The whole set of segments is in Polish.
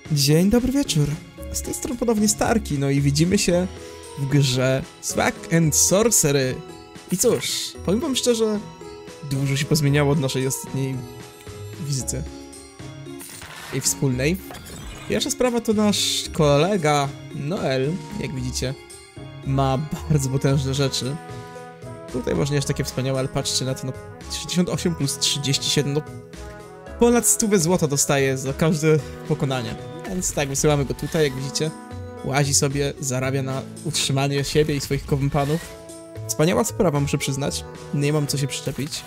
Dzień dobry wieczór. Z tej strony ponownie Starki, no i widzimy się w grze Swag and Sorcery. I cóż, powiem wam szczerze, dużo się pozmieniało od naszej ostatniej wizyty. I wspólnej. Pierwsza sprawa to nasz kolega Noel, jak widzicie, ma bardzo potężne rzeczy. Tutaj może nie aż takie wspaniałe, ale patrzcie na to, no 68 plus 37, no ponad 100 złota dostaje za każde pokonanie. Więc tak, wysyłamy go tutaj, jak widzicie. Łazi sobie, zarabia na utrzymanie siebie i swoich kompanów. Wspaniała sprawa, muszę przyznać. Nie mam co się przyczepić.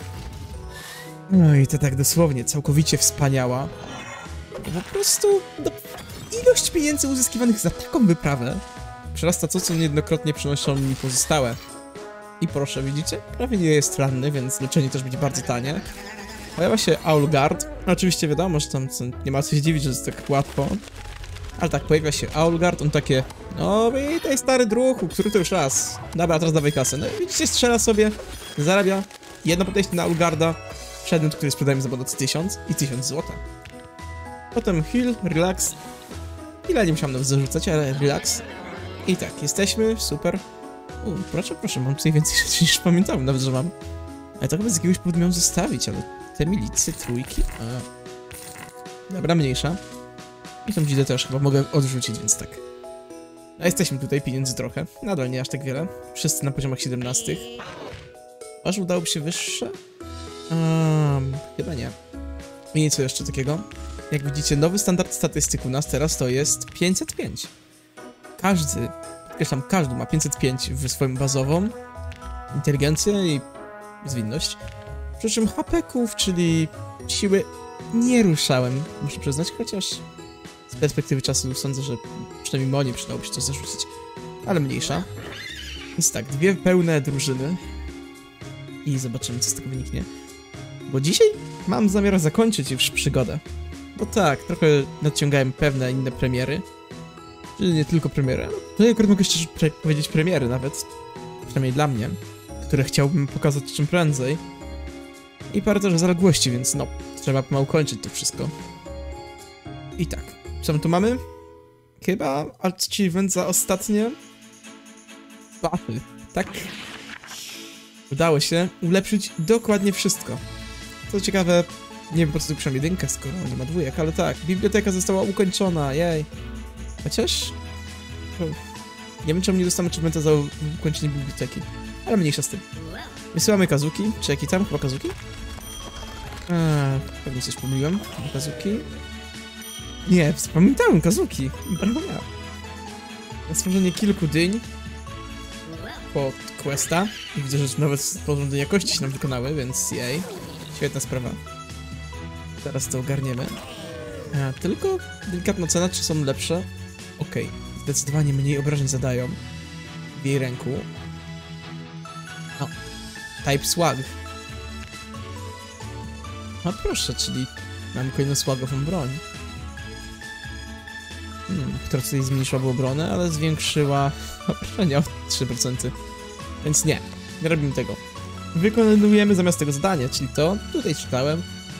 No i to tak dosłownie, całkowicie wspaniała. Po prostu no, ilość pieniędzy uzyskiwanych za taką wyprawę przerasta to, co niejednokrotnie przynoszą mi pozostałe. I proszę, widzicie? Prawie nie jest ranny, więc leczenie też będzie bardzo tanie. Pojawia się Aulgard. Oczywiście wiadomo, że tam nie ma co się dziwić, że jest tak łatwo. Ale tak, pojawia się Aulgard, on takie... No witaj stary druhu, który to już raz. Dobra, teraz dawaj kasę. No i widzicie, strzela sobie, zarabia jedno podejście na Aulgarda, przedmiot, który sprzedajemy za ponad 1000 i 1000 złota. Potem heal, relax. Ile nie musiałem nawet zarzucać, ale relax. I tak, jesteśmy, super. Proszę, mam tutaj więcej rzeczy niż pamiętałem nawet, że mam. Ale to chyba z jakiegoś powodu miałem zostawić, ale te milicje, trójki... Dobra, mniejsza. I tą dzidę też chyba mogę odrzucić, więc tak. A jesteśmy tutaj, pieniędzy trochę. Nadal nie aż tak wiele. Wszyscy na poziomach 17. Aż udałoby się wyższe? Chyba nie. I nic jeszcze takiego. Jak widzicie, nowy standard statystyk u nas teraz to jest 505. Każdy, podkreślam, każdy ma 505 w swoją bazową inteligencję i zwinność. Przy czym HP-ków, czyli siły, nie ruszałem, muszę przyznać, chociaż z perspektywy czasu sądzę, że przynajmniej Moni przydałoby się coś zarzucić, ale mniejsza. Więc tak, dwie pełne drużyny i zobaczymy, co z tego wyniknie. Bo dzisiaj mam zamiar zakończyć już przygodę. Bo tak, trochę nadciągałem pewne inne premiery. Czyli nie tylko premiery, ale to akurat mogę szczerze powiedzieć premiery nawet. Przynajmniej dla mnie, które chciałbym pokazać czym prędzej. I parę też zaległości, więc no, trzeba pomału kończyć to wszystko. I tak, co my tu mamy? Chyba achievement za ostatnie buffy, tak? Udało się ulepszyć dokładnie wszystko. Co ciekawe, nie wiem po co tu piszę jedynkę, skoro nie ma dwójek, ale tak, biblioteka została ukończona, jej. Chociaż... nie wiem czemu nie dostałem achievementa za ukończenie biblioteki, ale mniejsza z tym. Wysyłamy Kazuki, czy jaki tam? Chyba Kazuki? Pewnie coś pomyliłem. Kazuki? Nie, zapamiętałem Kazuki. Brawo ja. Na stworzenie kilku dyń pod questa. I widzę, że nawet porządne jakości się nam wykonały, więc jej. Świetna sprawa. Teraz to ogarniemy. Tylko delikatna cena, czy są lepsze? Okej. Zdecydowanie mniej obrażeń zadają w jej ręku. O. Type swag. No proszę, czyli mamy kolejną swagową broń. Która tutaj zmniejszyła obronę, ale zwiększyła obrażenia o 3%. Więc nie robimy tego. Wykonujemy zamiast tego zadanie, czyli to, tutaj czytałem.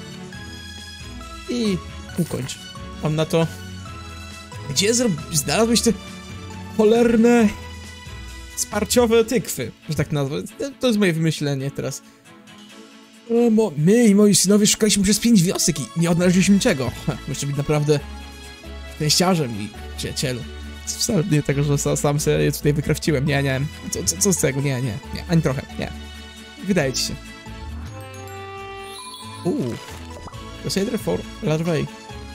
I ukończ. On na to... Gdzie znalazłeś te cholerne wsparciowe tykwy, że tak nazwę. To jest moje wymyślenie teraz. My i moi synowie szukaliśmy przez 5 wiosek i nie odnaleźliśmy niczego. Muszę być naprawdę szczęściarzem i przyjacielu. Wcale nie tego, że sam sobie je tutaj wykrawciłem. Nie. Co z tego? Nie. Ani trochę. Nie. Wydaje ci się. Procedure for larvae.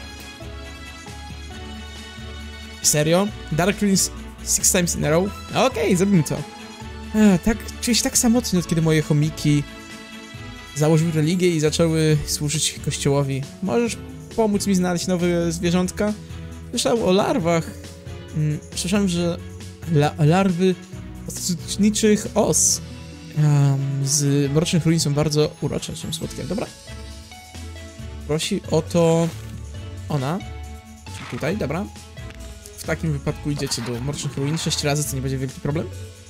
Serio? Dark Ruins 6 times in a row? Okej, zrobimy to. Tak, czuję się tak samotny, od kiedy moje chomiki założyły religię i zaczęły służyć kościołowi. Możesz pomóc mi znaleźć nowe zwierzątka? Słyszałem o larwach. Słyszałem, że larwy ostatniczych os z Mrocznych Ruin są bardzo urocze, są słodkie. Dobra. Prosi o to ona. Czyli tutaj, dobra. W takim wypadku idziecie do Mrocznych Ruin 6 razy, to nie będzie wielki problem.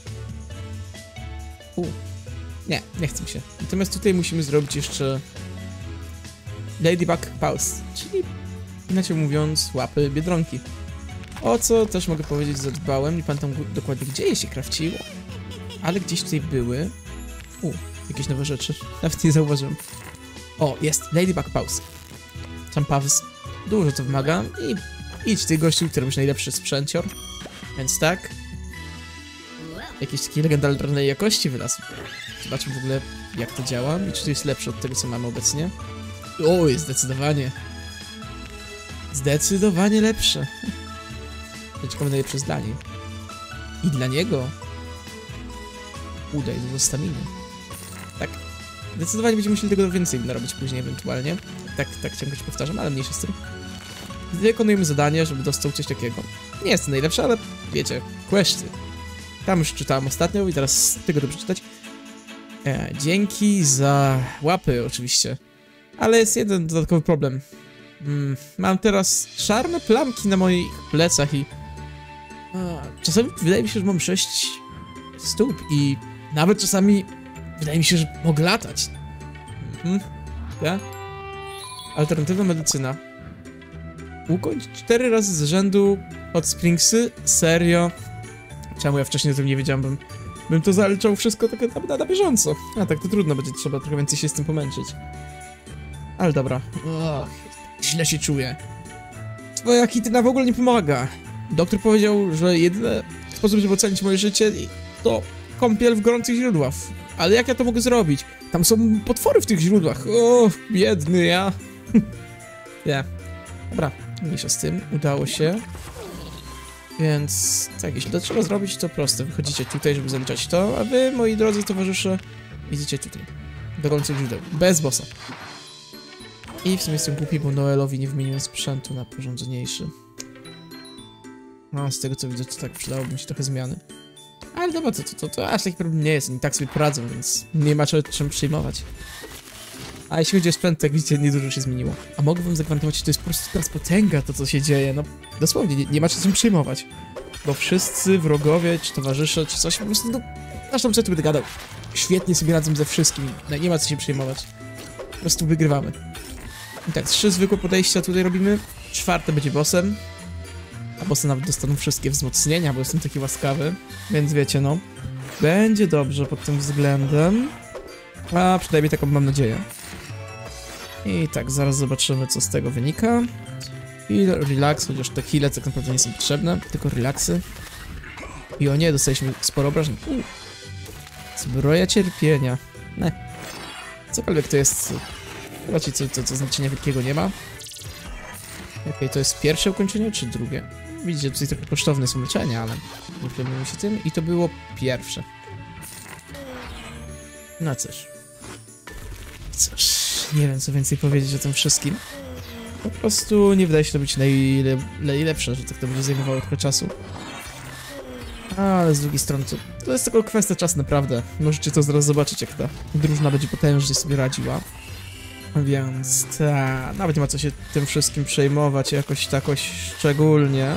Nie chce mi się. Natomiast tutaj musimy zrobić jeszcze Ladybug Pulse, czyli inaczej mówiąc łapy Biedronki. O co też mogę powiedzieć, zadbałem, nie pamiętam dokładnie gdzie je się krawciło, ale gdzieś tutaj były. Jakieś nowe rzeczy, nawet nie zauważyłem. O, jest, Ladybug Pause. Champavs, dużo to wymaga i idź ty gościu, który masz najlepszy sprzęcior, więc tak. Jakiejś takiej legendarnej jakości wylazł. Zobaczmy w ogóle jak to działa i czy to jest lepsze od tego co mamy obecnie. O, jest zdecydowanie. Zdecydowanie lepsze. Czekamy najlepsze zdanie. I dla niego udaj do staminy. Tak. Zdecydowanie będziemy musieli tego więcej narobić później ewentualnie. Tak ciągle powtarzam, ale mniejsze z tym. Wykonujemy zadanie, żeby dostał coś takiego. Nie jest to najlepsze, ale wiecie, questy. Tam już czytałem ostatnio i teraz z tego to przeczytać. Dzięki za łapy oczywiście. Ale jest jeden dodatkowy problem. Mam teraz czarne plamki na moich plecach i... czasami wydaje mi się, że mam 6 stóp i nawet czasami wydaje mi się, że mogę latać. Ja? Alternatywna medycyna. Ukończ 4 razy z rzędu od Springsy? Serio? Czemu ja wcześniej o tym nie wiedziałem, bym to zaliczał wszystko tak na bieżąco. A tak to trudno, będzie trzeba trochę więcej się z tym pomęczyć. Ale dobra. Źle się czuję. Twoja kityna w ogóle nie pomaga. Doktor powiedział, że jedyny sposób, żeby ocenić moje życie to kąpiel w gorących źródłach. Ale jak ja to mogę zrobić? Tam są potwory w tych źródłach. O, biedny ja. Nie. Dobra, mniejsza z tym. Udało się. Więc tak, jeśli to trzeba zrobić, to proste. Wychodzicie tutaj, żeby zaliczać to, a wy, moi drodzy towarzysze, idziecie tutaj. Do gorących źródeł. Bez bossa. I w sumie jestem głupi, bo Noelowi nie wymieniłem sprzętu na porządniejszy. No, z tego co widzę, to tak przydałoby mi się trochę zmiany. Ale dobra, to aż taki problem nie jest, oni tak sobie poradzą, więc nie ma czym przejmować. A jeśli chodzi o sprzęt, to jak widzicie, niedużo się zmieniło. A mogę wam zagwarantować, że to jest po prostu teraz potęga, to co się dzieje, no dosłownie, nie ma czym przejmować. Bo wszyscy wrogowie, czy towarzysze, czy coś, po prostu, no, aż tam co tu będę gadał. Świetnie sobie radzą ze wszystkim, no, nie ma co się przejmować. Po prostu wygrywamy. I tak, 3 zwykłe podejścia tutaj robimy, 4 będzie bossem. A bossy nawet dostaną wszystkie wzmocnienia, bo jestem taki łaskawy. Więc wiecie, no. Będzie dobrze pod tym względem. A przynajmniej taką mam nadzieję. I tak, zaraz zobaczymy, co z tego wynika. I relax, chociaż te heale tak naprawdę nie są potrzebne, tylko relaksy. I o nie, dostaliśmy sporo obrażeń. Zbroja cierpienia. Ne. Cokolwiek to jest. Raczej co znaczenia wielkiego nie ma. Okej, to jest pierwsze ukończenie, czy drugie? Widzicie, tutaj trochę kosztowne są leczenia, ale nie przejmujemy się tym. I to było pierwsze. No cóż. Nie wiem co więcej powiedzieć o tym wszystkim. Po prostu nie wydaje się to być najlepsze, że tak to będzie zajmowało trochę czasu. Ale z drugiej strony to jest tylko kwestia czasu, naprawdę. Możecie to zaraz zobaczyć, jak ta drużyna będzie potężnie sobie radziła. Więc nawet nie ma co się tym wszystkim przejmować jakoś szczególnie.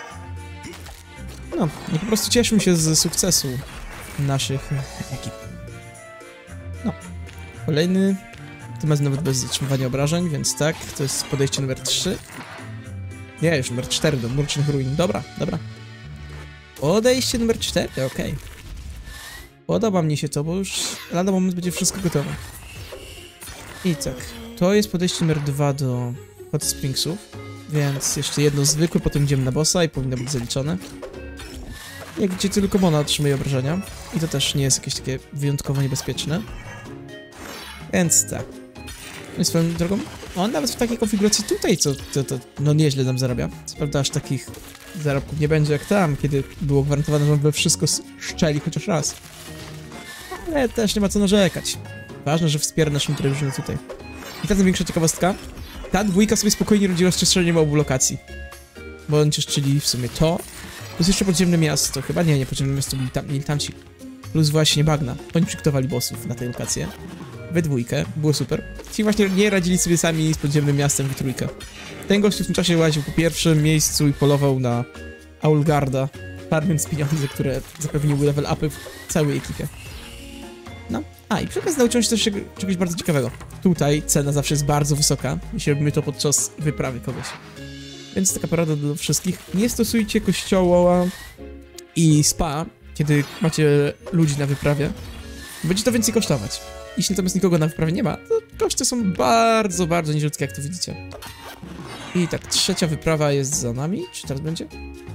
No, i po prostu cieszmy się z sukcesu naszych ekip. No, kolejny, tym razem nawet bez zatrzymywania obrażeń, więc tak, to jest podejście numer 3. Nie, już numer 4 do Mrocznych Ruin. Dobra. Podejście numer 4, okej. Podoba mi się to, bo już lada moment będzie wszystko gotowe. I tak, to jest podejście numer 2 do Hot Springsów, więc jeszcze jedno zwykłe, potem idziemy na bossa i powinno być zaliczone. Jak gdzie tylko Mona otrzymuje obrażenia i to też nie jest jakieś takie wyjątkowo niebezpieczne. Więc tak. I swoją drogą, on nawet w takiej konfiguracji tutaj, no nieźle nam zarabia. Co prawda aż takich zarobków nie będzie jak tam, kiedy było gwarantowane, że on we wszystko szczeli chociaż raz. Ale też nie ma co narzekać. Ważne, że wspiera naszą drużynę tutaj. I ta największa ciekawostka. Ta dwójka sobie spokojnie radziła z czyszczeniem obu lokacji. Bo oni czyszczyli w sumie to. Plus jeszcze podziemne miasto. Chyba nie podziemne miasto byli tamci. Plus właśnie bagna. Oni przygotowali bossów na tę lokację. We dwójkę. Było super. Ci właśnie nie radzili sobie sami z podziemnym miastem w trójkę. Ten gość w tym czasie łaził po pierwszym miejscu i polował na Aulgarda, farmiąc pieniądze, które zapewniły level upy w całej ekipie. No. I przy okazji nauczyłem się też czegoś bardzo ciekawego. Tutaj cena zawsze jest bardzo wysoka, jeśli robimy to podczas wyprawy kogoś. Więc taka porada dla wszystkich. Nie stosujcie kościoła i spa, kiedy macie ludzi na wyprawie. Będzie to więcej kosztować. Jeśli natomiast nikogo na wyprawie nie ma, to koszty są bardzo, bardzo nieludzkie, jak to widzicie. I tak, trzecia wyprawa jest za nami. Czy teraz będzie?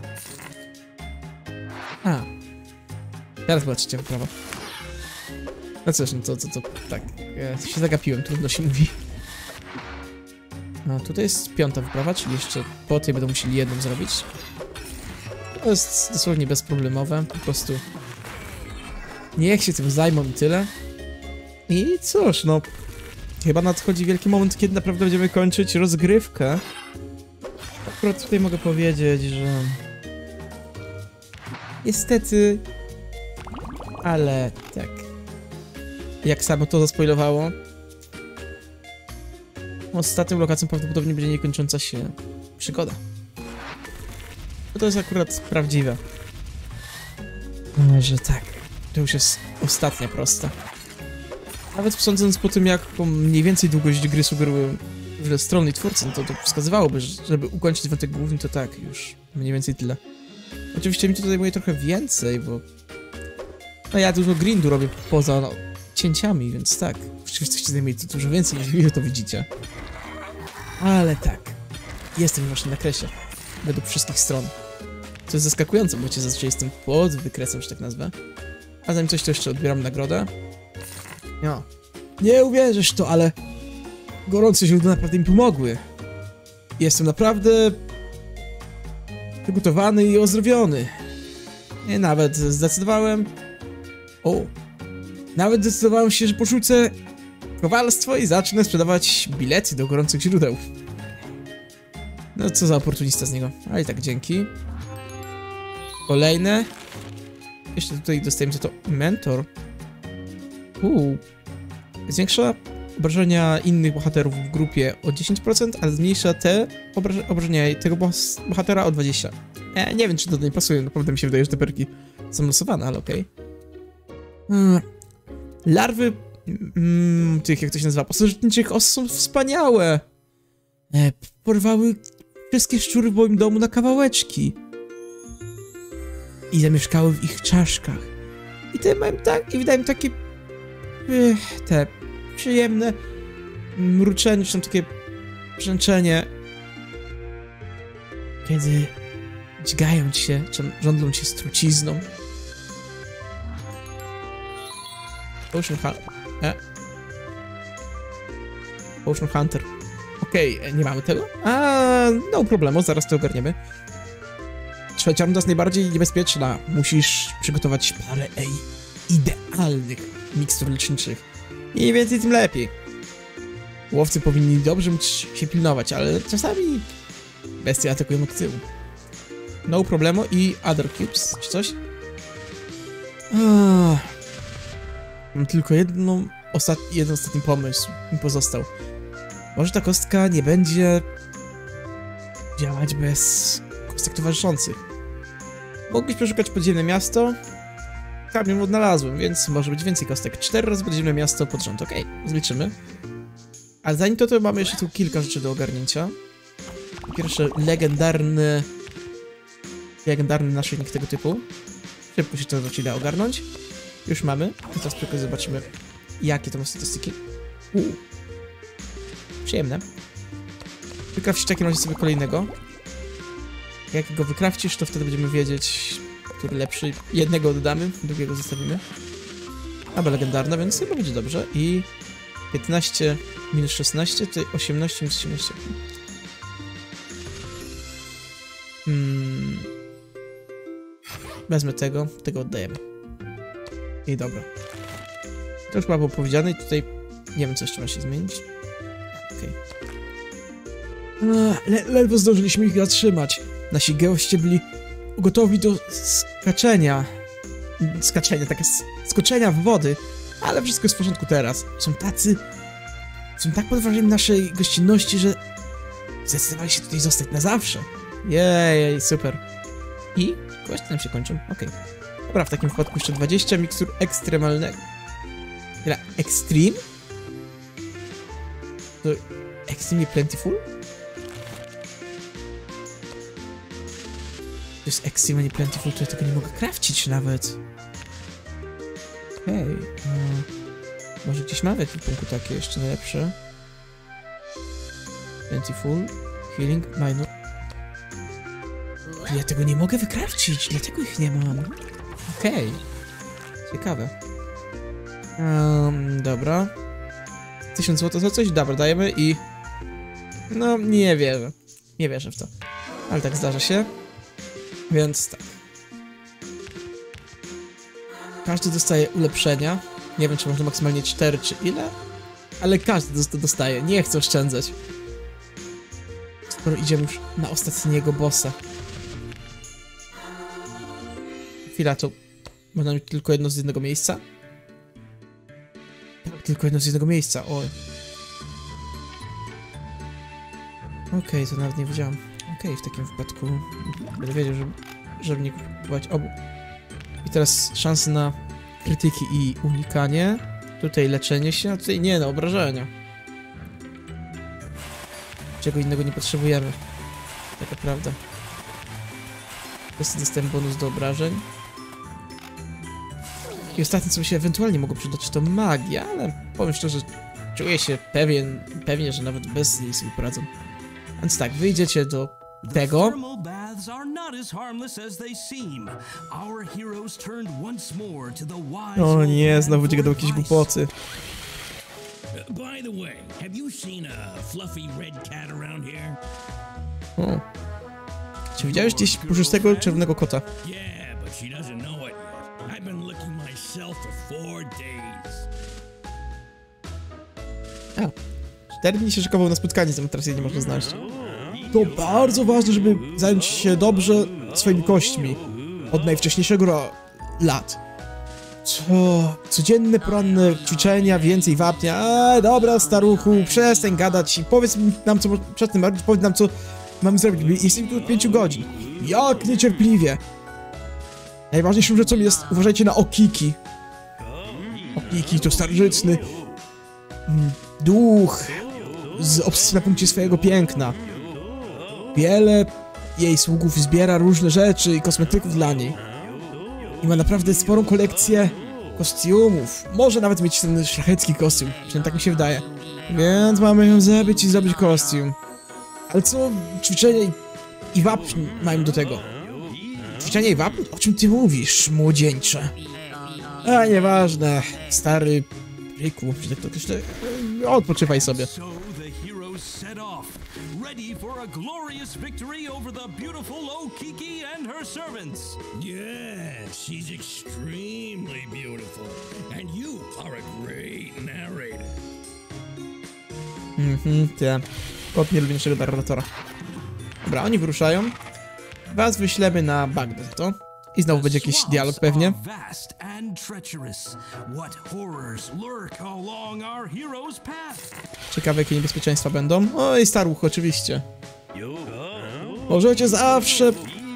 A. Teraz była trzecia wyprawa. No cóż, no to tak. Ja się zagapiłem, trudno się mówi. No, tutaj jest piąta wyprawa, czyli jeszcze po tej będą musieli jedną zrobić. To jest dosłownie bezproblemowe, po prostu niech się tym zajmą i tyle. I cóż, no, chyba nadchodzi wielki moment, kiedy naprawdę będziemy kończyć rozgrywkę. Akurat tutaj mogę powiedzieć, że niestety, ale tak, jak samo to zaspoilowało, ostatnią lokacją prawdopodobnie będzie niekończąca się przygoda. No to jest akurat prawdziwe. Że tak, to już jest ostatnia prosta. Nawet sądząc po tym, jaką mniej więcej długość gry sugerują że strony i twórcy, no to wskazywałoby, że żeby ukończyć wątek główny, to tak, już mniej więcej tyle. Oczywiście mi to zajmuje trochę więcej, bo no ja dużo grindu robię poza no, cięciami, więc tak, oczywiście zajmuje to dużo więcej, niż to widzicie. Ale tak, jestem właśnie na kresie, według wszystkich stron. To jest zaskakujące, bo cię zazwyczaj jestem pod wykresem, że tak nazwę. A zanim coś, to jeszcze odbieram nagrodę. No. Nie uwierzysz to, ale gorące źródła naprawdę mi pomogły. Jestem naprawdę przygotowany i ozdrowiony. I nawet zdecydowałem... Nawet zdecydowałem się, że porzucę kowalstwo i zacznę sprzedawać bilety do gorących źródeł. No co za oportunista z niego. Ale i tak dzięki. Kolejne. Jeszcze tutaj dostajemy to mentor. Zwiększa obrażenia innych bohaterów w grupie o 10%, ale zmniejsza te obrażenia tego bohatera o 20%. Nie wiem, czy to do niej pasuje, naprawdę mi się wydaje, że te perki są losowane, ale okej. Larwy tych, jak to się nazywa, pasożytniczych os są wspaniałe. Porwały wszystkie szczury w moim domu na kawałeczki. I zamieszkały w ich czaszkach. I te mają tak, i wydają takie... te przyjemne mruczenie, czy tam takie brzęczenie. Kiedy dźgają cię, czy żądlą cię z trucizną. Potion Hunter. Okej, nie mamy tego? No problemu, zaraz to ogarniemy. Trzecia runda jest najbardziej niebezpieczna. Musisz przygotować parę idealnych mikstur leczniczych. Im więcej, tym lepiej. Łowcy powinni dobrze móc się pilnować, ale czasami bestie atakują od tyłu. No problemu i other cubes, czy coś? Mam tylko jeden ostatni pomysł mi pozostał. Może ta kostka nie będzie działać bez kostek towarzyszących. Mógłbyś przeszukać podziemne miasto? Tam ją odnalazłem, więc może być więcej kostek. 4 razy podziemne miasto pod rząd, okej, zliczymy. Ale zanim to mamy jeszcze tu kilka rzeczy do ogarnięcia. Po pierwsze, legendarny naszyjnik tego typu. Szybko się to zaczyna ogarnąć. Już mamy. I teraz przy okazji zobaczymy, jakie to ma statystyki. Przyjemne. Wykrafcisz w takim razie sobie kolejnego. Jak go wykrafcisz, to wtedy będziemy wiedzieć, który lepszy. Jednego oddamy, drugiego zostawimy. Albo legendarna, więc chyba będzie dobrze. I 15 minus 16, to 18 minus 18. Wezmę tego oddajemy. I dobra. To już chyba było powiedziane i tutaj nie wiem, co jeszcze ma się zmienić. Okej. Ledwo zdążyliśmy ich zatrzymać. Nasi goście byli gotowi do skoczenia w wody, ale wszystko jest w porządku teraz. Są tak pod wrażeniem naszej gościnności, że zdecydowali się tutaj zostać na zawsze. Jej, super. I questy nam się kończą, okej. Dobra, w takim wypadku jeszcze 20 mikstur ekstremalnego. Extreme? To extremely plentiful? jest extremely plentiful, to ja tego nie mogę crafcić nawet. Okej. Może gdzieś mamy w ekwipunku takie jeszcze najlepsze. Plentiful. Healing. Minor. Ja tego nie mogę wykrafcić, dlatego ich nie mam. Okej. Ciekawe. Dobra. 1000 zł za coś? Dobra, dajemy i... No, nie wierzę. Nie wierzę w to. Ale tak zdarza się. Więc tak. Każdy dostaje ulepszenia. Nie wiem, czy można maksymalnie 4 czy ile. Ale każdy dostaje. Nie chcę oszczędzać. Skoro idziemy już na ostatniego bossa. Chwila, to... Można mieć tylko jedno z jednego miejsca? Tak, tylko jedno z jednego miejsca, oj. Okej, to nawet nie wiedziałam. Okej, w takim wypadku będę wiedział, żeby nie kupować obu. I teraz szanse na krytyki i unikanie. Tutaj leczenie się, a tutaj nie, no obrażenia. Czego innego nie potrzebujemy. Taka prawda. Dostałem bonus do obrażeń. I ostatnie, co mi się ewentualnie mogło przydać, to magia, ale powiem szczerze, czuję się pewnie, że nawet bez niej sobie poradzę. Więc tak, wyjdziecie do tego. O nie, znowu będzie gadał jakieś głupoty. O. Czy widziałeś gdzieś puszystego czerwonego kota? A, 4 dni się szykował na spotkanie, teraz jej nie można znaleźć. To bardzo ważne, żeby zająć się dobrze swoimi kośćmi od najwcześniejszego lat. Codzienne poranne ćwiczenia, więcej wapnia. Dobra, staruchu, przestań gadać i powiedz nam, co przed tym, powiedz nam, co mamy zrobić. Jesteśmy tu od 5 godzin. Jak niecierpliwie. Najważniejszą rzeczą jest, uważajcie na Okiki. Okiki to starożytny duch z obsesji na punkcie swojego piękna. Wiele jej sługów zbiera różne rzeczy i kosmetyków dla niej. I ma naprawdę sporą kolekcję kostiumów. Może nawet mieć ten szlachecki kostium, przynajmniej tak mi się wydaje. Więc mamy ją zabić i zrobić kostium. Ale co ćwiczenie i wapń mają do tego? Ćwiczenie i wapń? O czym ty mówisz, młodzieńcze? A nieważne, stary ryku, czy tak to określę. Odpoczywaj sobie. Ready for a glorious victory over the beautiful Okiki and her servants. Yes, she's extremely beautiful, and you are a great narrator. Ja. Kot nie lubi naszego narratora. Dobra, oni wyruszają. Was wyślemy na Bagdad, to? I znowu będzie jakiś dialog pewnie. Ciekawe, jakie niebezpieczeństwa będą. Oj, staruch, oczywiście. Możecie zawsze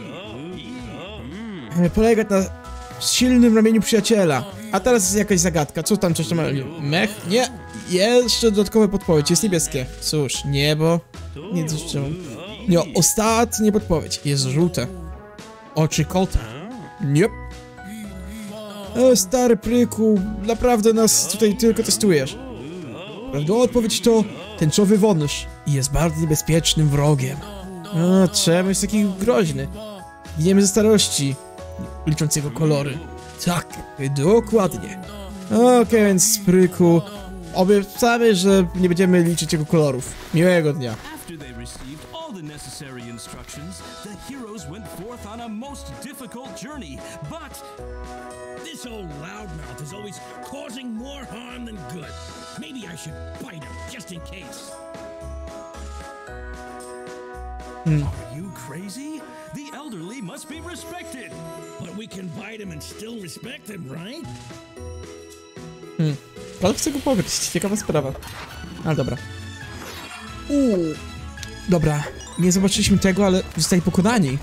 polegać na silnym ramieniu przyjaciela. A teraz jest jakaś zagadka. Co tam, coś tam? Mech? Nie. Jeszcze dodatkowa podpowiedź. Jest niebieskie. Cóż, niebo. Nie, nie, ostatnia podpowiedź. Jest żółte. Oczy kota. Nie. Stary pryku, naprawdę nas tutaj tylko testujesz. Prawdziwa odpowiedź to tęczowy wąż i jest bardzo niebezpiecznym wrogiem. Czemu jest taki groźny? Giniemy ze starości, licząc jego kolory. Tak, dokładnie. Okej, więc pryku, obiecamy, że nie będziemy liczyć jego kolorów. Miłego dnia. Necessary instructions, the heroes went forth on a most difficult journey, but this old loudmouth is always causing more harm than good. Maybe I should bite him just in case. Are you crazy? The elderly must be respected. But we can bite him and still respect him, right? Ale chcę go pogryźć, ciekawa sprawa. Ale dobra. Dobra. Nie zobaczyliśmy tego, ale zostali pokonani.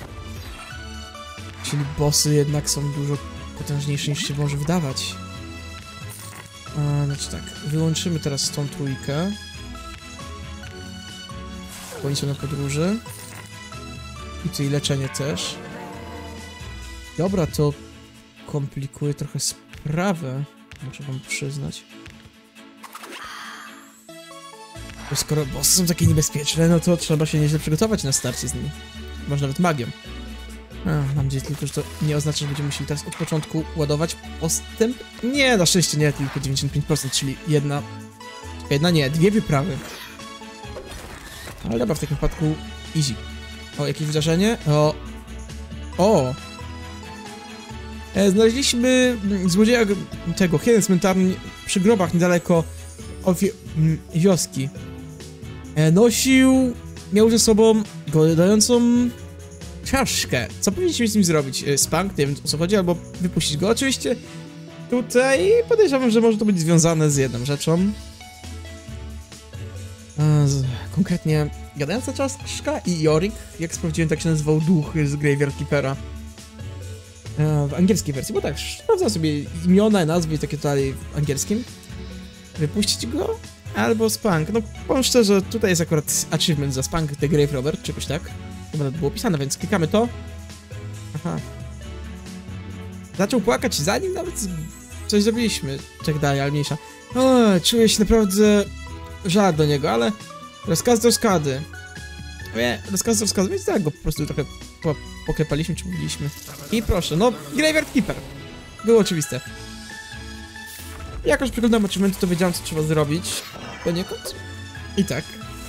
Czyli bossy jednak są dużo potężniejsze niż się może wydawać. Znaczy tak, wyłączymy teraz tą trójkę. Oni są na podróży. I tutaj leczenie też. Dobra, to komplikuje trochę sprawę, muszę wam przyznać. Bo skoro bossy są takie niebezpieczne, no to trzeba się nieźle przygotować na starcie z nimi. Może nawet magią. Mam nadzieję tylko, że to nie oznacza, że będziemy musieli teraz od początku ładować postęp. Nie, na szczęście nie, tylko 95%, czyli dwie wyprawy. Ale dobra, w takim wypadku easy. O, jakieś wydarzenie? Znaleźliśmy złodzieja tego, jeden cmentarny przy grobach niedaleko wioski. Miał ze sobą golącą czaszkę. Co powinniśmy z nim zrobić? Spunk? Nie wiem, o co chodzi, albo wypuścić go. Oczywiście tutaj podejrzewam, że może to być związane z jedną rzeczą. Konkretnie gadająca czaszka i Yorick, jak sprawdziłem, tak się nazywał duch z Graveyard Keepera. W angielskiej wersji, bo tak, sprawdzam sobie imiona, nazwy takie tutaj w angielskim. Wypuścić go? Albo Spunk. No, powiem szczerze, tutaj jest akurat achievement za Spunk the Grave Robber, czegoś tak. Chyba to było opisane, więc klikamy to. Aha. Zaczął płakać, zanim nawet coś zrobiliśmy. Tak dalej, ale mniejsza. Czuję się naprawdę żal do niego, ale rozkaz do rozkady. Rozkaz do rozkady, więc tak go po prostu trochę poklepaliśmy, czy mówiliśmy. I proszę, no, Graveyard Keeper. Było oczywiste. Jak już przeglądam achievementy, to wiedziałem, co trzeba zrobić. Poniekąd. I tak.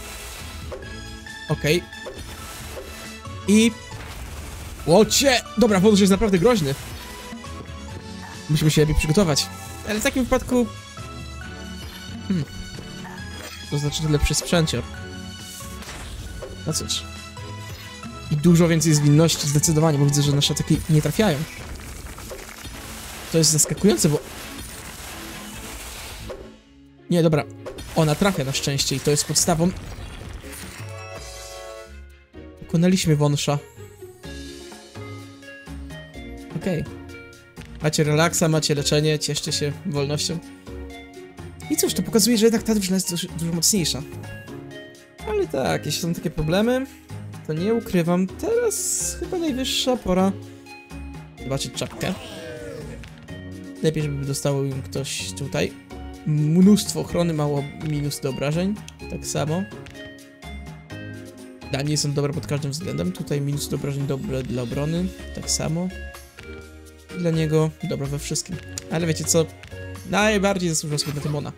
Okej. I... Łocie! Dobra, wąż jest naprawdę groźny. Musimy się lepiej przygotować. Ale w takim wypadku... To znaczy, że lepszy sprzęcior. No cóż. I dużo więcej zwinności, zdecydowanie, bo widzę, że nasze ataki nie trafiają. To jest zaskakujące, bo... Nie, dobra. Ona trafia na szczęście i to jest podstawą. Pokonaliśmy wąsza. Okej. Macie relaksa, macie leczenie, cieszcie się wolnością. I cóż, to pokazuje, że jednak ta drużyna jest dużo mocniejsza. Ale tak, jeśli są takie problemy, to nie ukrywam, teraz chyba najwyższa pora zobaczyć czapkę. Lepiej, żeby dostało ją ktoś tutaj. Mnóstwo ochrony, mało minus do obrażeń. Tak samo. Danie są dobre pod każdym względem. Tutaj minus do obrażeń dobre dla obrony. Tak samo. Dla niego dobre we wszystkim. Ale wiecie co? Najbardziej zasłużyła sobie na Tymona.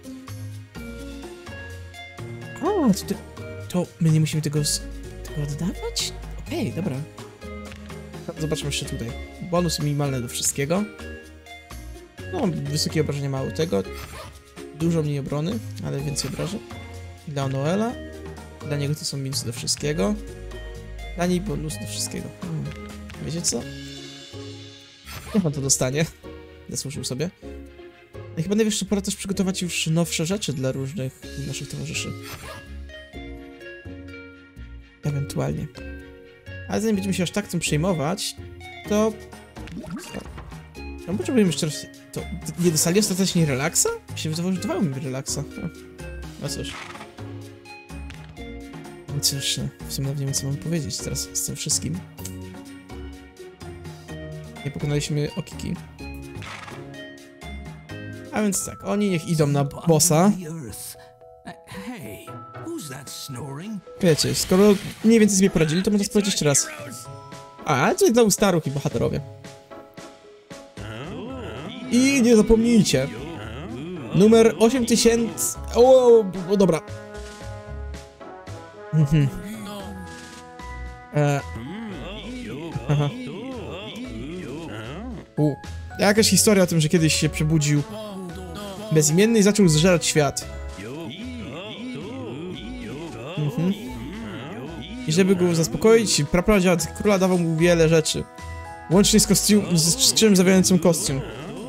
O, to my nie musimy tego oddawać? Okej, dobra. Zobaczmy jeszcze tutaj. Bonusy minimalne do wszystkiego. No, wysokie obrażenia mało tego. Dużo mniej obrony, ale więcej obrażeń. Dla Noela. Dla niego to są minusy do wszystkiego. Dla niej bonus do wszystkiego. Wiecie co? Niech on to dostanie. Zasłużył sobie. I chyba najwyższa pora też przygotować już nowsze rzeczy dla różnych naszych towarzyszy. Ewentualnie. Ale zanim będziemy się aż tak tym przejmować, to... No potrzebujemy jeszcze raz... To nie dostali ostatecznie relaksa? Mi się wydawało, że dawało mi relaksa. No cóż. No cóż, w sumie nie wiem, co mam powiedzieć teraz z tym wszystkim. Nie pokonaliśmy Okiki. A więc tak, oni niech idą na bossa. Wiecie, skoro mniej więcej sobie poradzili, to można sprawdzić jeszcze raz. A, czyli znowu staruch i bohaterowie. I nie zapomnijcie. Numer 8000... O, dobra. Aha. Jakaś historia o tym, że kiedyś się przebudził bezimienny i zaczął zżerać świat. I żeby go zaspokoić, prapradziad króla dawał mu wiele rzeczy. Łącznie z czym zawierającym kostium.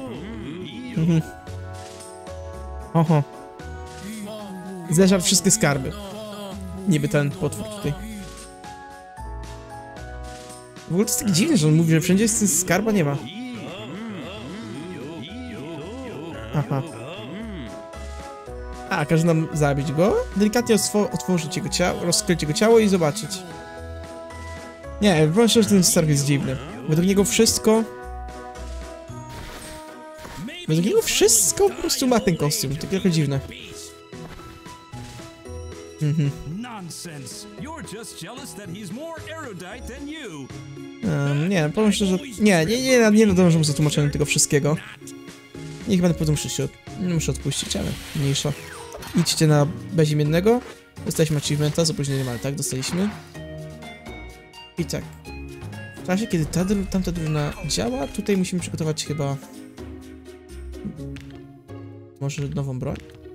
Oho. Zleżał wszystkie skarby. Niby ten potwór tutaj. W ogóle to jest tak dziwne, że on mówi, że wszędzie jest skarba, nie ma. Aha. A, każe nam zabić go, delikatnie otworzyć jego ciało, rozkryć jego ciało i zobaczyć. Nie, powiem szczerze, że ten stark jest dziwny. Według niego wszystko Według niego wszystko po prostu ma ten kostium, to trochę dziwne. Nonsense. You're just jealous that he's more erudite than you. Nie, powiem szczerze, nie nadążam za tłumaczeniem tego wszystkiego. Niech będę potem muszę odpuścić, ale mniejsza. Idźcie na bezimiennego. Dostaliśmy achievementa z opóźnieniem, ale tak, dostaliśmy. I tak. W czasie, kiedy tamta drużyna działa, tutaj musimy przygotować chyba... Może nową broń?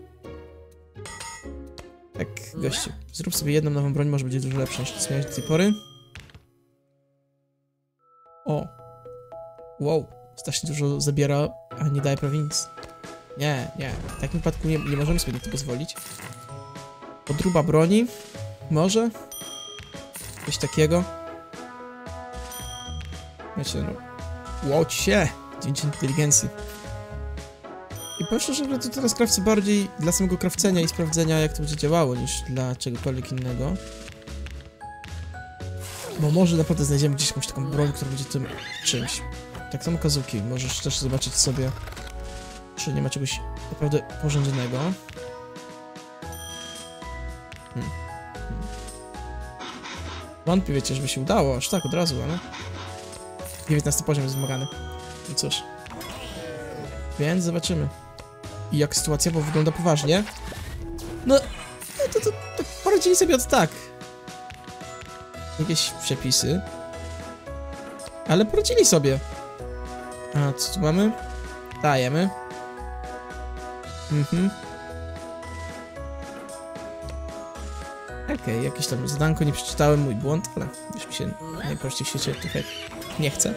Tak, gościu. Zrób sobie jedną nową broń, może będzie dużo lepsza niż to, co miałeś do tej pory. O. Wow. Strasznie dużo zabiera, a nie daje prawie nic. Nie. W takim wypadku nie możemy sobie na to pozwolić. Podróba broni. Może? Coś takiego. Wiecie, no... Łódź się! 9 inteligencji. I powiem szczerze, że to teraz krawcę bardziej dla samego krawcenia i sprawdzenia, jak to będzie działało, niż dla czegokolwiek innego. Bo może naprawdę znajdziemy gdzieś jakąś taką broń, która będzie tym czymś. Tak samo Kazuki, możesz też zobaczyć sobie, czy nie ma czegoś naprawdę porządnego. Wątpię, wiecie, żeby się udało, aż tak od razu, ale... 19 poziom jest wymagany. I cóż. Więc zobaczymy. I jak sytuacja wygląda poważnie. No, to poradzili sobie od tak. Jakieś przepisy. Ale poradzili sobie. A co tu mamy? Dajemy. Okej, jakieś tam zadanko, nie przeczytałem, mój błąd, ale już mi się najprościej w świecie trochę nie chce.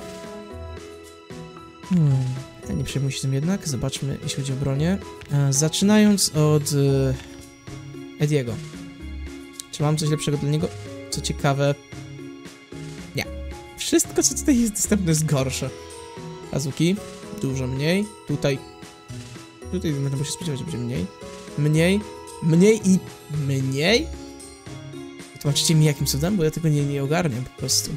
Nie przejmuj się tym jednak, zobaczmy, jeśli chodzi o bronię. Zaczynając od Ediego. Czy mam coś lepszego dla niego? Co ciekawe... Nie. Wszystko, co tutaj jest dostępne, jest gorsze. Kazuki, dużo mniej. Tutaj będę się spodziewać, że będzie mniej. Mniej i mniej? Tłumaczycie mi jakim cudem, bo ja tego nie ogarniam po prostu.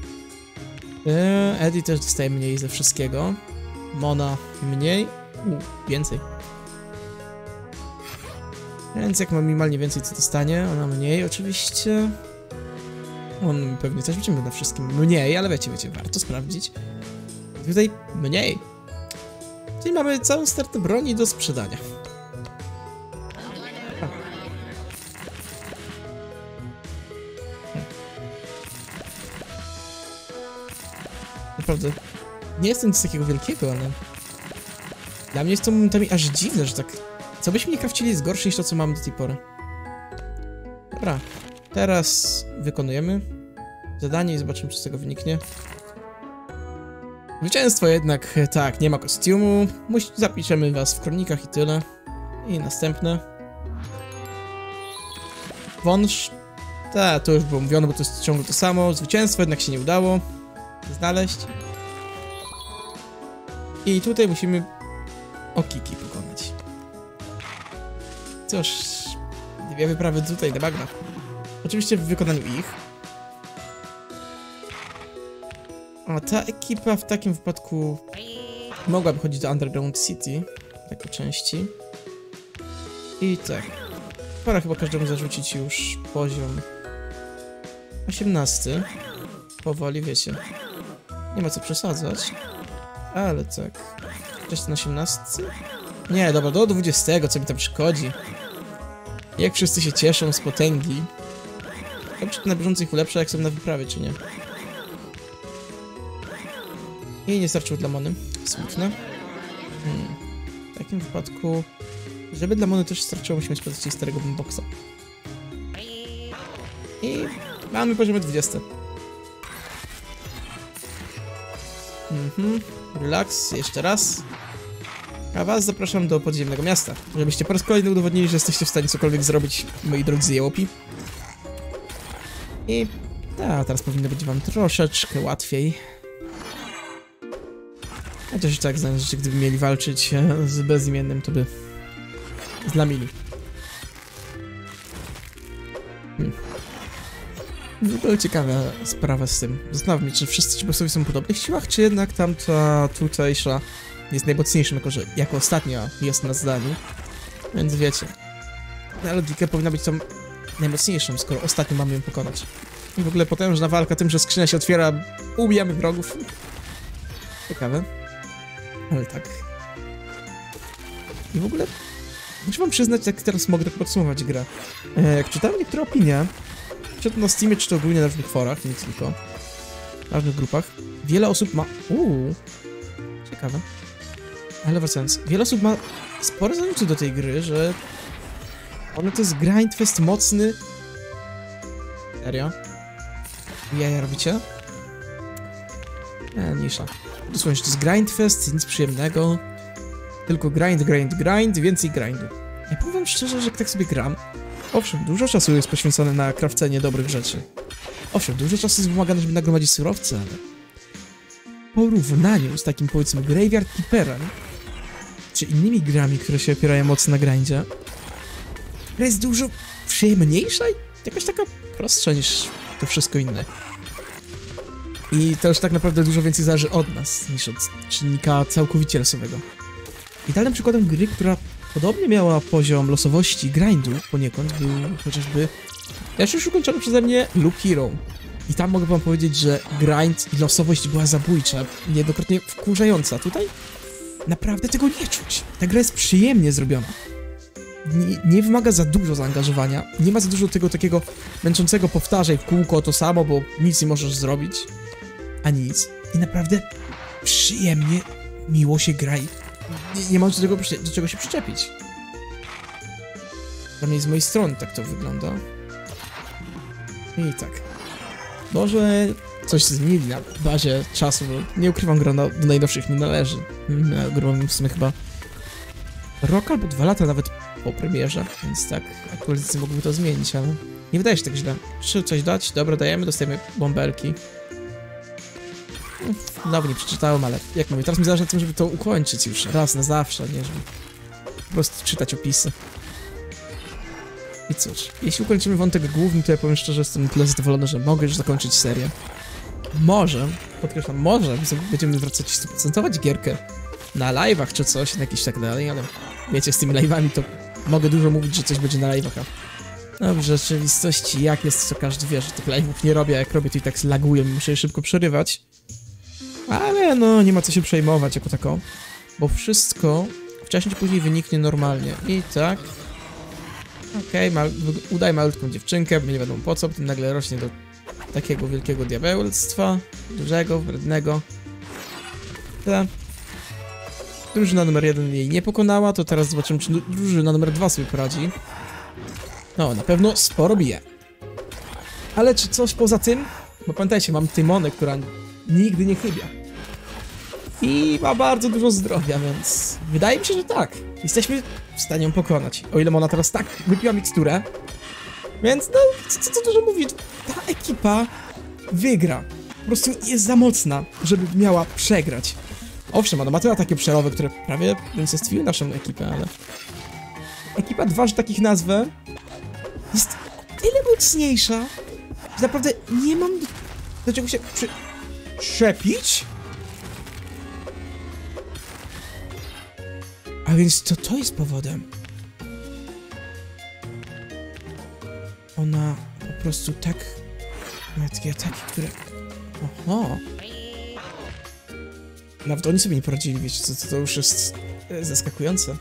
Eddie też dostaje mniej ze wszystkiego. Mona mniej. Więcej. Więc jak ma minimalnie więcej, co dostanie, ona mniej oczywiście. On pewnie też będzie na wszystkim mniej, ale wiecie, warto sprawdzić. Tutaj mniej. Czyli mamy całą stertę broni do sprzedania. Naprawdę, nie jest to nic takiego wielkiego, ale... Dla mnie jest to momentami aż dziwne, że tak... Co byśmy nie krawcili jest gorsze niż to, co mamy do tej pory. Dobra, teraz wykonujemy zadanie i zobaczymy, czy z tego wyniknie. Zwycięstwo jednak, tak, nie ma kostiumu. Zapiszemy was w kronikach i tyle. I następne. Wąż. Tak, to już było mówione, bo to jest ciągle to samo. Zwycięstwo jednak się nie udało znaleźć. I tutaj musimy Okiki pokonać. Cóż, dwie wyprawy tutaj na bagna. Oczywiście w wykonaniu ich. A ta ekipa w takim wypadku mogłaby chodzić do Underground City jako części. I tak. Pora chyba każdemu zarzucić już poziom 18. Powoli, wiecie. Nie ma co przesadzać. Ale tak. Jeszcze na 18? Nie, dobra, do 20, co mi tam przychodzi. Jak wszyscy się cieszą z potęgi. Ja czy to na bieżąco ich ulepsza, jak są na wyprawie, czy nie? I nie starczyło dla Mony. Smutne. W takim wypadku... Żeby dla Mony też starczyło, musimy sprawdzić jej starego boomboxa. I mamy poziom 20. Relaks, jeszcze raz. A was zapraszam do podziemnego miasta, żebyście po raz kolejny udowodnili, że jesteście w stanie cokolwiek zrobić, moi drodzy jełopi. I... teraz powinno być wam troszeczkę łatwiej. Chociaż tak, że gdyby mieli walczyć z bezimiennym, to by zlamili. W ogóle ciekawa sprawa z tym. Zastanawiam się, czy wszyscy ci bossowie są w podobnych siłach, czy jednak tamta tutejsza jest najmocniejszym, jako ostatnia jest na zdaniu. Więc wiecie. Ta logika powinna być tą najmocniejszą, skoro ostatnio mamy ją pokonać. I w ogóle potężna walka tym, że skrzynia się otwiera, ubijamy wrogów. Ciekawe. Ale tak. I w ogóle muszę wam przyznać, jak teraz mogę tak podsumować grę. Jak czytałem niektóre opinie, czy to na Steamie, czy to ogólnie na różnych forach, nie tylko, na różnych grupach, wiele osób ma... Ciekawe. Ale wracając, wiele osób ma spore zarzuty do tej gry, że ona to jest grindfest mocny. Serio? Jaja robicie? Mniejsza. Dosłownie, że to jest grindfest, nic przyjemnego. Tylko grind, więcej grindu. Ja powiem szczerze, że jak tak sobie gram, owszem, dużo czasu jest poświęcone na krawcenie dobrych rzeczy. Owszem, dużo czasu jest wymagane, żeby nagromadzić surowce, ale w porównaniu z takim, powiedzmy, Graveyard Keeperem, czy innymi grami, które się opierają mocno na grindzie, gra jest dużo przyjemniejsza i jakaś taka prostsza niż to wszystko inne. I to już tak naprawdę dużo więcej zależy od nas, niż od czynnika całkowicie losowego. Idealnym przykładem gry, która podobnie miała poziom losowości grindu poniekąd, był chociażby już ukończony przeze mnie Loop Hero. I tam mogę wam powiedzieć, że grind i losowość była zabójcza, niejednokrotnie wkurzająca. Tutaj naprawdę tego nie czuć. Ta gra jest przyjemnie zrobiona. Nie wymaga za dużo zaangażowania, nie ma za dużo tego takiego męczącego powtarzaj w kółko to samo, bo nic nie możesz zrobić, a nic. I naprawdę przyjemnie, miło się gra i nie mam do czego się przyczepić. Dla mnie z mojej strony tak to wygląda. I tak. Może coś zmienili na bazie czasu, bo nie ukrywam, gra do najnowszych nie należy. Grałem w sumie chyba rok albo 2 lata nawet po premierze, więc tak, aktualizacje mogłyby to zmienić, ale nie wydaje się tak źle. Czy coś dać? Dobra, dajemy, dostajemy bąbelki. Znowu nie przeczytałem, ale jak mówię, teraz mi zależy na tym, żeby to ukończyć już raz na zawsze, nie żeby po prostu czytać opisy. I cóż, jeśli ukończymy wątek główny, to ja powiem szczerze, jestem na tyle zadowolony, że mogę już zakończyć serię. Może, podkreślam, może będziemy wracać 100% gierkę na live'ach czy coś, na jakieś tak dalej, ale wiecie, z tymi live'ami to mogę dużo mówić, że coś będzie na live'ach, no w rzeczywistości jak jest, to każdy wie, że tych live'ów nie robię, a jak robię, to i tak laguję, muszę je szybko przerywać. Ale no, nie ma co się przejmować jako tako, bo wszystko wcześniej czy później wyniknie normalnie. I tak... Okej, udaj malutką dziewczynkę, bo nie wiadomo po co, potem nagle rośnie do takiego wielkiego diabełstwa, dużego, wrednego. Ta. Drużyna numer 1 jej nie pokonała, to teraz zobaczymy, czy drużyna numer 2 sobie poradzi. No, na pewno sporo bije. Ale czy coś poza tym? Bo pamiętajcie, mam Tymonę, która nigdy nie chybia. I ma bardzo dużo zdrowia, więc wydaje mi się, że tak. Jesteśmy w stanie ją pokonać. O ile ona teraz tak wypiła miksturę. Więc no, co dużo mówić, ta ekipa wygra. Po prostu jest za mocna, żeby miała przegrać. Owszem, ona ma tyle takie przerowy, które prawie unicestwiły naszą ekipę, ale... Ekipa 2, że takich nazwę, jest tyle mocniejsza, że naprawdę nie mam do czego się przyczepić. A więc to jest powodem. Ona po prostu tak... ma takie ataki, które... Oho. Nawet oni sobie nie poradzili, wiecie co, to już jest zaskakujące.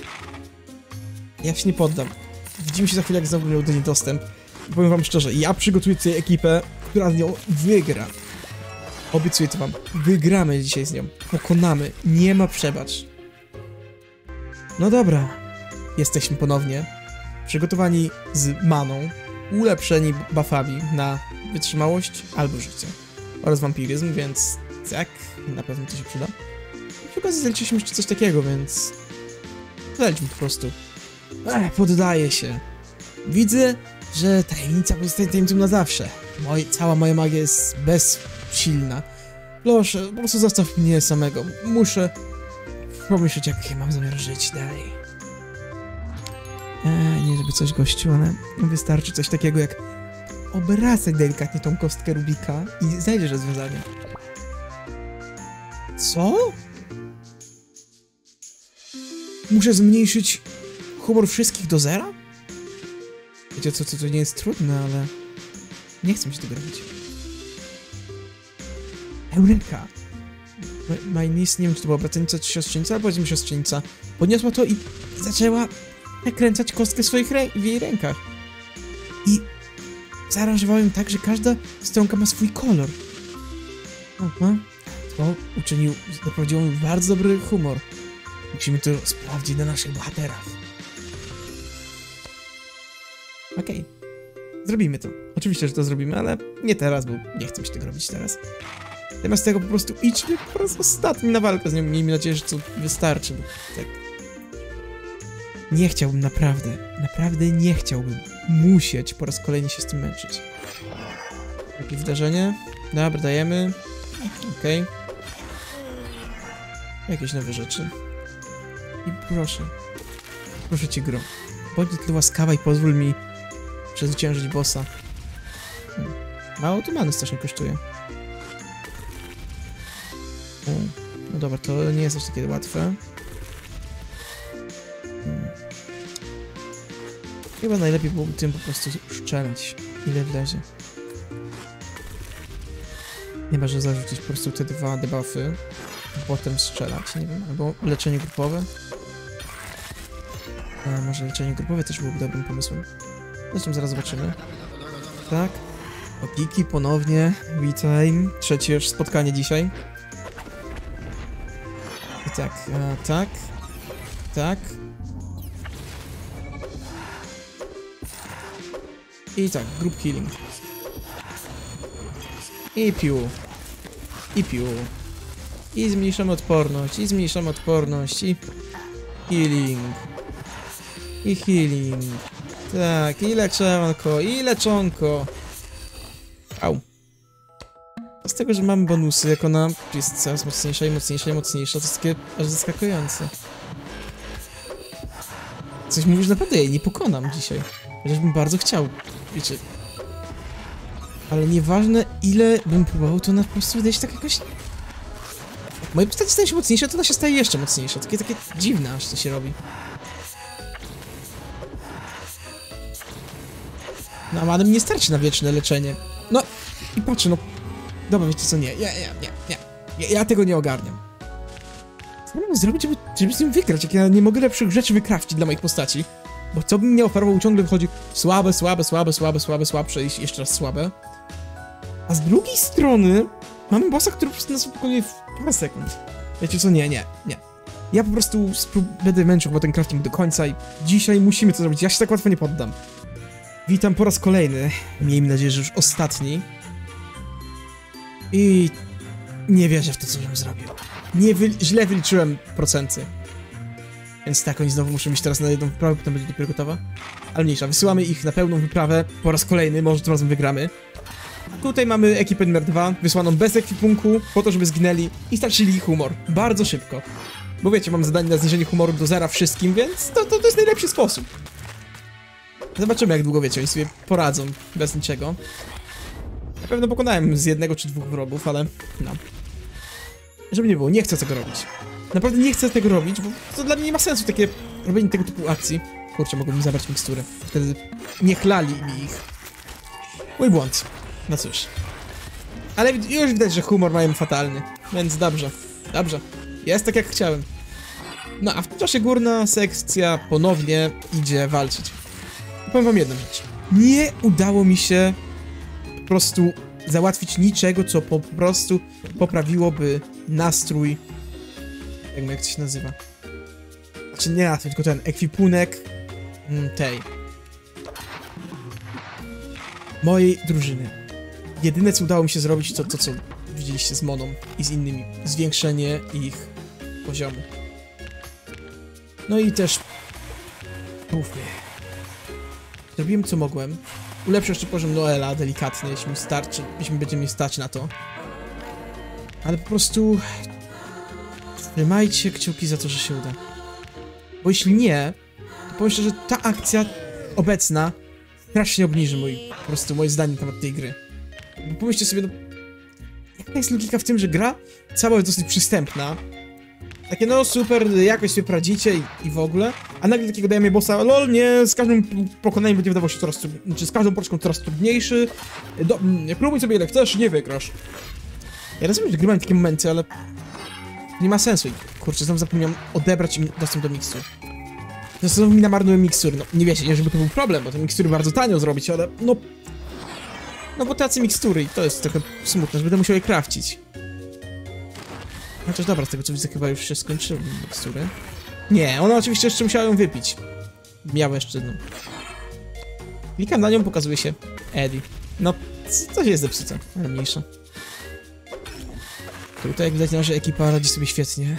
Ja się nie poddam. Widzimy się za chwilę, jak znowu miał do niej dostęp. I powiem wam szczerze, ja przygotuję tutaj ekipę, która z nią wygra. Obiecuję to wam. Wygramy dzisiaj z nią. Pokonamy. Nie ma przebacz. No dobra. Jesteśmy ponownie. Przygotowani z maną. Ulepszeni buffami na wytrzymałość albo życie. Oraz wampiryzm, więc tak, na pewno to się przyda. W okazji zaliczyliśmy jeszcze coś takiego, więc... Zaliczmy po prostu. Poddaję się. Widzę, że tajemnica pozostaje tajemnicą na zawsze. Cała moja magia jest bezsilna. Proszę, po prostu zostaw mnie samego. Muszę pomyśleć, jak mam zamiar żyć dalej. Nie żeby coś gościu, ale wystarczy coś takiego jak obracać delikatnie tą kostkę Rubika i znajdziesz rozwiązanie. Co? muszę zmniejszyć humor wszystkich do zera? Wiecie co, to nie jest trudne, ale... Nie chcę mi się tego robić. Eureka! My niece, nie wiem czy to była bratenica czy siostrzenica, ale powiedzmy siostrzenica. Podniosła to i zaczęła nakręcać kostkę w jej rękach. I zaaranżowałem tak, że każda stronka ma swój kolor. Aha. To doprowadziło mi bardzo dobry humor. Musimy to sprawdzić na naszych bohaterach. Okej. Zrobimy to. Oczywiście, że to zrobimy, ale nie teraz, bo nie chcę mi się tego robić teraz. Zamiast tego po prostu idźmy po raz ostatni na walkę z nią. Miejmy nadzieję, że to wystarczy, bo tak... Nie chciałbym naprawdę nie chciałbym musieć po raz kolejny się z tym męczyć. Takie wydarzenie. Dobra, dajemy. Okej. Jakieś nowe rzeczy. I proszę cię, gro. Bądź tyle łaskawa i pozwól mi przezwyciężyć bossa. Mało to many strasznie kosztuje. No dobra, to nie jest aż takie łatwe. Chyba najlepiej byłoby tym po prostu szczelać, ile wlezie. Chyba, że zarzucić po prostu te dwa debuffy, a potem strzelać, nie wiem, albo leczenie grupowe. A może leczenie grupowe też byłoby dobrym pomysłem. Zresztą zaraz zobaczymy. Tak. Opiki ponownie, witaj. Trzecie już spotkanie dzisiaj. I tak, tak. I tak, group healing. I piu. I zmniejszamy odporność, i healing. I healing. Tak, i leczonko. Au. A z tego, że mamy bonusy, jak ona jest coraz mocniejsza, to jest takie aż zaskakujące. Coś mówisz, naprawdę jej nie pokonam dzisiaj. Chociażbym bardzo chciał, wiecie. Ale nieważne ile bym próbował, to ona po prostu wydaje się tak jakoś... Jak moje postacie stają się mocniejsze, to ona się staje jeszcze mocniejsza. Takie dziwne aż to się robi. No, a manem nie starczy na wieczne leczenie. No, i patrzę, no... Dobra, wiecie co, nie. Ja tego nie ogarniam. Co mam zrobić, żeby z nim wygrać, jak ja nie mogę lepszych rzeczy wykrafcić dla moich postaci? Bo co bym nie oferował, ciągle wychodzi słabsze i jeszcze raz słabe. A z drugiej strony mamy bossa, który po prostu nas pokonuje w parę sekund. Wiecie co, nie. Ja po prostu będę męczył chyba ten crafting do końca i dzisiaj musimy to zrobić, ja się tak łatwo nie poddam. Witam po raz kolejny, miejmy nadzieję, że już ostatni. I nie wierzę w to, co bym zrobił. Źle wyliczyłem procenty. Więc tak, oni znowu muszą iść teraz na jedną wyprawę, potem będzie dopiero gotowa. Ale mniejsza, wysyłamy ich na pełną wyprawę po raz kolejny, może tym razem wygramy. Tutaj mamy ekipę numer 2, wysłaną bez ekwipunku, po to, żeby zginęli i stracili humor. Bardzo szybko. Bo wiecie, mam zadanie na zniżenie humoru do zera wszystkim, więc to jest najlepszy sposób. Zobaczymy, jak długo, wiecie, oni sobie poradzą bez niczego. Na pewno pokonałem z 1 czy 2 wrogów, ale no. Żeby nie było, nie chcę tego robić. Naprawdę nie chcę tego robić, bo to dla mnie nie ma sensu takie robienie tego typu akcji. Kurczę, mogą mi zabrać mikstury. Wtedy nie chlali mi ich. Mój błąd. No cóż. Ale już widać, że humor mają fatalny. Więc dobrze. Jest tak, jak chciałem. No, a w tym czasie górna sekcja ponownie idzie walczyć. I powiem wam jedną rzecz. Nie udało mi się po prostu załatwić niczego, co po prostu poprawiłoby nastrój. Jak to się nazywa? Znaczy nie nastrój, tylko ten ekwipunek tej mojej drużyny. Jedyne, co udało mi się zrobić, to co widzieliście z Moną i z innymi. Zwiększenie ich poziomu. No i też mówmy. Zrobiłem, co mogłem. Ulepszę jeszcze poziom Noela delikatnie, jeśli będziemy mieć stać na to. Ale po prostu trzymajcie kciuki za to, że się uda. Bo jeśli nie, to powiem szczerze, że ta akcja obecna strasznie obniży po prostu moje zdanie na temat tej gry. Bo pomyślcie sobie, no, jaka jest logika w tym, że gra cała jest dosyć przystępna. Takie no super, jakoś sobie poradzicie i w ogóle. A nagle takiego dajemy bossa, lol, nie, z każdym pokonaniem będzie wydawał się coraz trudniejszy, czy z każdą poczką coraz trudniejszy. Próbuj sobie ile chcesz, nie wygrasz. Ja rozumiem, że grywam takie momenty, ale nie ma sensu. Kurczę, znowu zapomniałem odebrać im dostęp do mikstur. To znowu mi namarnują mikstury. No nie wiecie, nie żeby to był problem, bo te mikstury bardzo tanio zrobić, ale no... No bo tacy mikstury i to jest trochę smutne, że będę musiał je crafcić. Chociaż dobra, z tego co widzę chyba już się skończyły mikstury. Nie, ona oczywiście jeszcze musiała ją wypić. Miała jeszcze jedną. Klikam na nią, pokazuje się Eddie. No, coś jest zepsute, ale mniejsza. Tutaj jak widać nasza ekipa radzi sobie świetnie.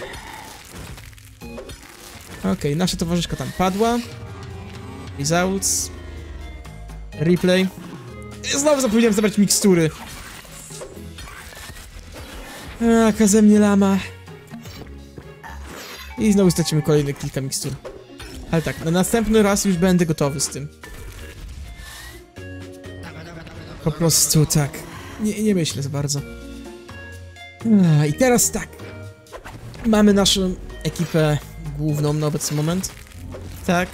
Okej, nasza towarzyszka tam padła. Results. Replay. Znowu zapomniałem zabrać mikstury. Kaze mnie lama. I znowu stracimy kolejne kilka mikstur. Ale tak, na następny raz już będę gotowy z tym. Po prostu tak. Nie myślę za bardzo. I teraz tak. Mamy naszą ekipę główną na obecny moment. Tak.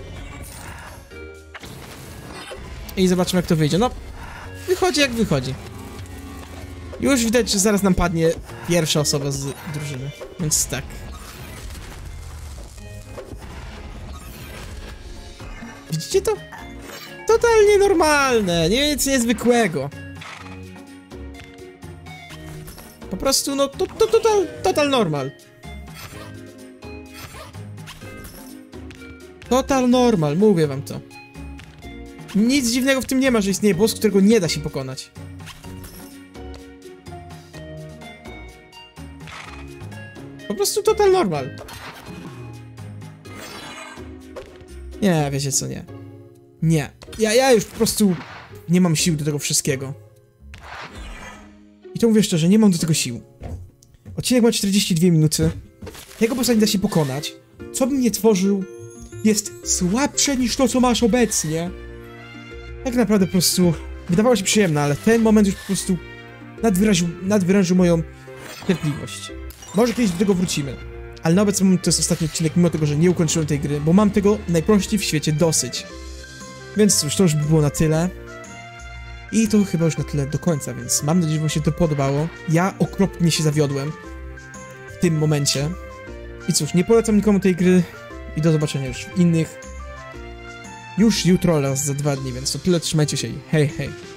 I zobaczymy jak to wyjdzie. No, wychodzi jak wychodzi. Już widać, że zaraz nam padnie pierwsza osoba z drużyny. Więc tak. Widzicie to? Totalnie normalne, nic niezwykłego. Po prostu, no, total normal. Total normal, mówię wam to. Nic dziwnego w tym nie ma, że istnieje boss, którego nie da się pokonać. Po prostu total normal. Nie, wiecie co, nie. Nie. Ja już po prostu nie mam sił do tego wszystkiego. I to mówię szczerze, nie mam do tego sił. Odcinek ma 42 minuty. Tego bossa nie da się pokonać. Co bym nie tworzył, jest słabsze niż to, co masz obecnie. Tak naprawdę po prostu wydawało się przyjemne, ale ten moment już po prostu nadwyrężył moją cierpliwość. Może kiedyś do tego wrócimy. Ale na obecny moment to jest ostatni odcinek, mimo tego, że nie ukończyłem tej gry, bo mam tego najprościej w świecie dosyć. Więc cóż, to już by było na tyle. I to chyba już na tyle do końca, więc mam nadzieję, że wam się to podobało. Ja okropnie się zawiodłem w tym momencie. I cóż, nie polecam nikomu tej gry i do zobaczenia już w innych. Już jutro oraz za 2 dni, więc to tyle, trzymajcie się i hej, hej.